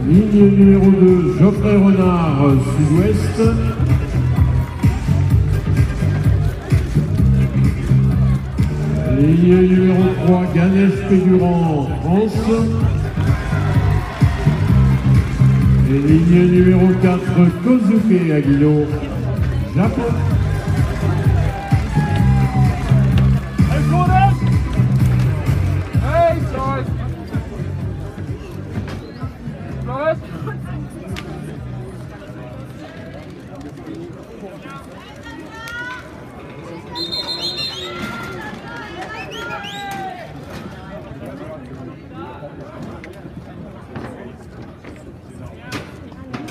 Ligne numéro 2, Geoffrey Renard, Sud-Ouest. Ligne numéro 3, Ganesh Pédurand, France. Et ligne numéro 4, Kozuke Aguino, Japon.